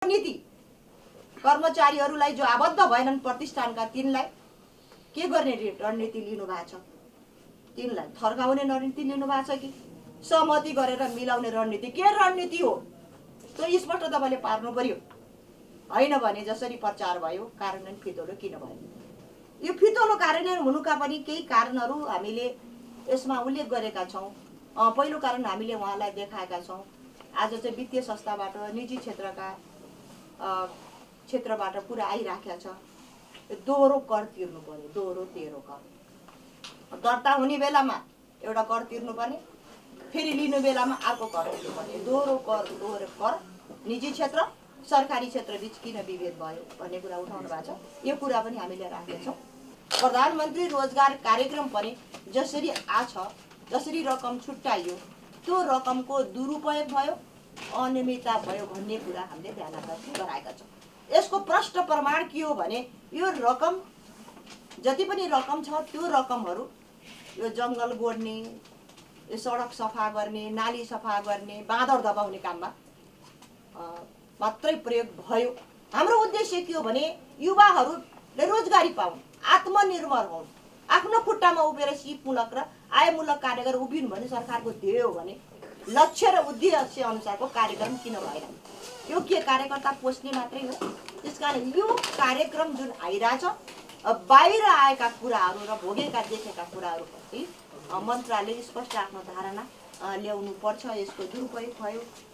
नीति कर्मचारीहरूलाई जो आबद्ध भएनन् प्रतिष्ठानका तिनलाई के गर्ने रणनीति लिनु भएको छ? तिनलाई थर्काउने रणनीति लिनु भएको छ कि सहमति गरेर मिलाउने रणनीति? के रणनीति हो त्यो स्पष्ट तपाईँले पार्नु पर्यो। होइन भने जसरी प्रचार भयो कार्यान्वयन फितलो किन भयो? यो फितलो कार्यान्वयन हुनुका पनि केही कारणहरू हामीले यसमा उल्लेख गरेका छौँ। पहिलो कारण हामीले उहाँलाई देखाएका छौँ। आज चाहिँ वित्तीय संस्थाबाट निजी क्षेत्रबाट कुरा आइराखेको छ, दोहोरो कर तिर्नु पर्यो, दोहोरो तेह्रो कर। दर्ता हुने बेलामा एउटा कर तिर्नुपर्ने, फेरि लिनु बेलामा अर्को कर तिर्नुपर्ने, दोहोरो कर निजी क्षेत्र सरकारी क्षेत्र बीच किन विभेद भयो भन्ने कुरा उठाउनु भएको छ। यो कुरा पनि हामीले राखेका छौँ। प्रधानमन्त्री रोजगार कार्यक्रम पनि जसरी जसरी रकम छुट्याइयो त्यो रकमको दुरुपयोग भयो, अनियमितता भयो भन्ने कुरा हामीले ध्यान गराएका छौँ। यसको प्रष्ट प्रमाण के हो भने यो रकम जति पनि रकम छ त्यो रकमहरू यो जङ्गल गोड्ने, यो सडक सफा गर्ने, नाली सफा गर्ने, बाँदर दबाउने काममा मात्रै प्रयोग भयो। हाम्रो उद्देश्य के हो भने युवाहरूले रोजगारी पाउन्, आत्मनिर्भर हुन्, आफ्नो खुट्टामा उभिएर सिपमूलक र आयमूलक कार्यक्रम उभिनु भने सरकारको ध्येय हो भने लक्ष्य र उद्देश्य अनुसारको कार्यक्रम किन भएन? यो के कार्यकर्ता पोस्ने मात्रै हो? त्यसकारण यो कार्यक्रम जुन आइरहेछ बाहिर आएका कुराहरू र भोगेका देखेका कुराहरूप्रति मन्त्रालयले स्पष्ट आफ्नो धारणा ल्याउनु पर्छ। यसको दुरुपयोग भयो,